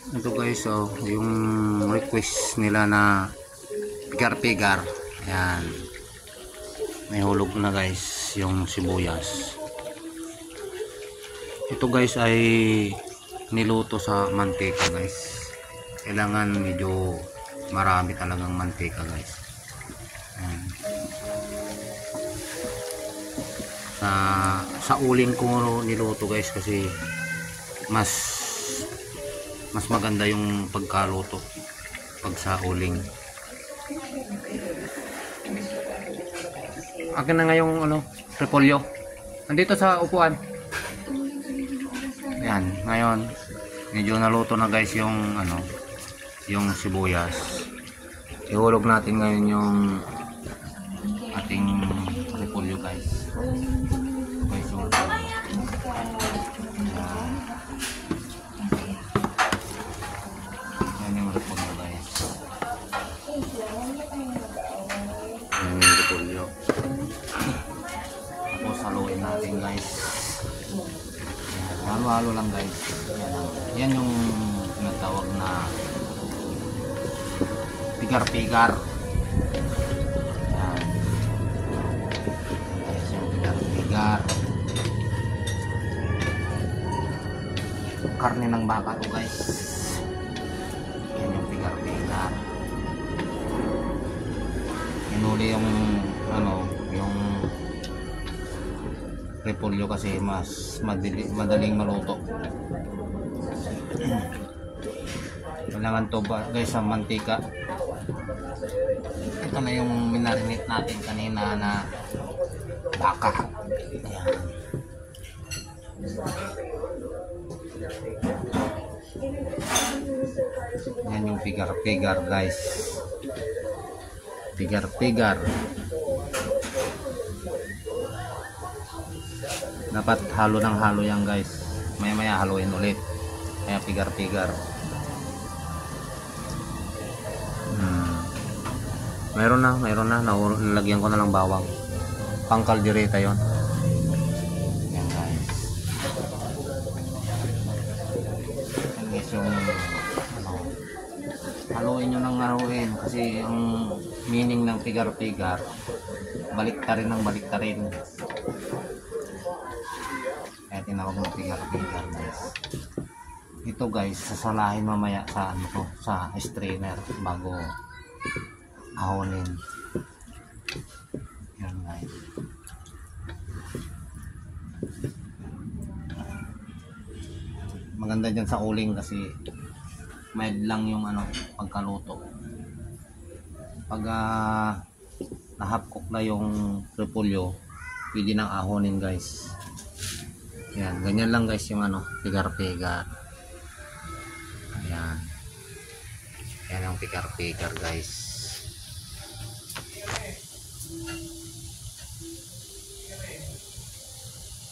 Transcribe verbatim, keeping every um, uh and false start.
Ito guys, oh, yung request nila na pigar-pigar. Ayan. May hulog na guys yung sibuyas. Ito guys ay niluto sa mantika guys. Kailangan medyo marami talagang mantika guys. Ayan. Sa, sa uling ko niluto guys kasi mas mas maganda yung pagkaluto pag sa uling. Akin na nga yung ano, repolyo. Nandito sa upuan. Ayan, ngayon medyo naluto na guys yung ano, yung sibuyas. Ihulog natin ngayon yung ating repolyo guys. Guys, yung tapos haluin natin guys. Halo-halo lang guys. Yan, yan yung tinatawag na pigar-pigar. Yan. Guys, yung pigar-pigar. Karne ng baka to guys. Yan yung pigar-pigar. Inuli yung ano, yung repolyo kasi mas madali, madaling maluto. Kailangan to ba guys sa mantika. Ito na yung minarinate natin kanina na baka. Ayan. Yan yung pigar-pigar guys. Pigar-pigar. Dapat halo ng halo yan guys. Maya maya haluin ulit. Kaya pigar-pigar. Hmm. Mayroon na, mayroon na. Nalagyan ko na ng bawang. Pang kaldereta yon. Yan guys. Yan guys yung ano, haluin nyo ng haluin. Kasi ang meaning ng pigar-pigar, baliktarin ng baliktarin. Kaya tinawag ng pigar-pigar guys. Ito guys, sasalahin mamaya sa ano to, sa strainer bago ahonin. Yan guys. Maganda dyan sa uling kasi mild lang yung ano, pagkaluto. Pag uh, nahapkok na yung repolyo, pwede nang ahonin guys. Yan, ganyan lang guys yung ano, pigar-pigar. Ayan. Yan yung pigar-pigar guys.